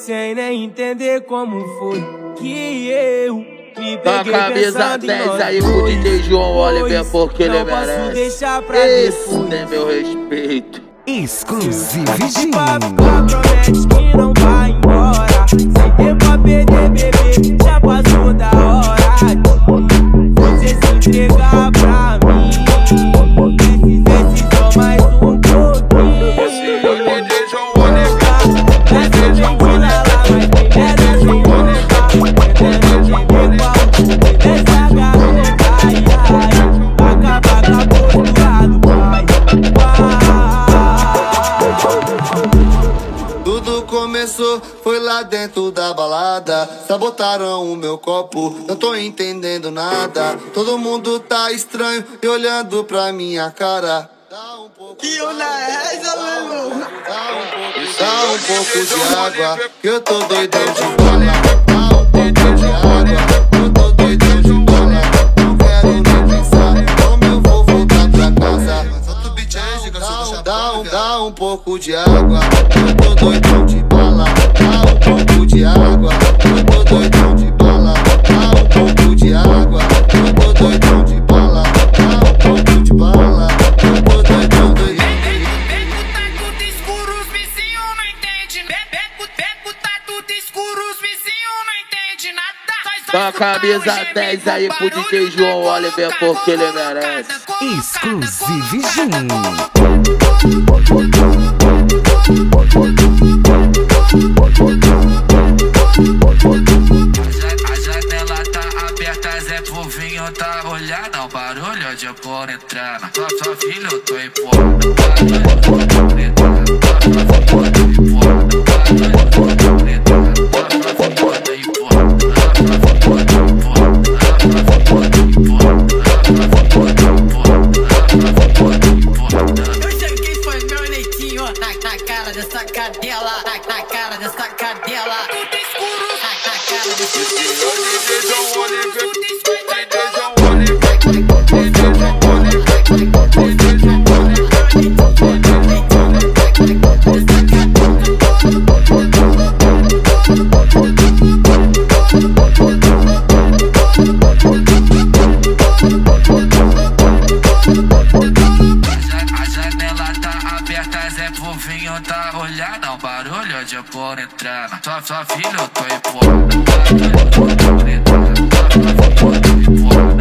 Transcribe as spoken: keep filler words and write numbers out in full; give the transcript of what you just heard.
sem nem entender como foi que eu me peguei a camisa dez aí pro D J João Oliver, porque ele merece. Deixar pra isso tem meu respeito. Exclusividinho. Promete que não vai embora, sem tempo a perder, bebê, já passou da hora. Você se entregar pra mim, esse só mais um pouquinho. Esse é o D J João Oliver. Essa mentira lá, mas tem essa sem voltar. Entendendo de ver qual essa garota, ai, ai. Vaca, vaca, postulado, vai, vai. Tudo começou, foi lá dentro da balada. Sabotaram o meu copo, não tô entendendo nada. Todo mundo tá estranho e olhando pra minha cara. Dá um pouco que eu na reza, meu. Dá um pouco, dá um pouco de água, que eu tô doidão de bola. Dá um pouco de água, eu tô doidão de bola. Não quero nem pensar como eu vou voltar pra casa. Solta o beat aí, Giga, dá, dá, um, dá um pouco de água, eu tô doidão de bala. Dá um pouco de água, eu tô doidão de bala. Dá um pouco de água, eu tô doidão de bala. Dá um pouco de bala, eu tô doidão de Dá a camisa dez aí pro D J João Oliver, porque ele merece. Exclusividinho. A janela tá aberta, Zé Povinho tá olhando. Não, barulho de por entrando. Sua, sua filha eu tô empurrando. Barulho de por entrando. Sua filha eu tô empurrando. Barulho de por entrando. Sua filha eu tô empurrando. Eu cheguei, foi meu leitinho na, na cara dessa cadela, na, na cara dessa cadela. Tudo escuro, na, na cara dessa cadela. D J João Oliver, D J João Oliver, D J João Oliver, D J João A janela tá aberta, Zé Povinho tá olhando. Não, barulho de por entrando. Sua, sua filha eu tô empurrando. Barulho de por entrando. Sua filha eu tô empurrando.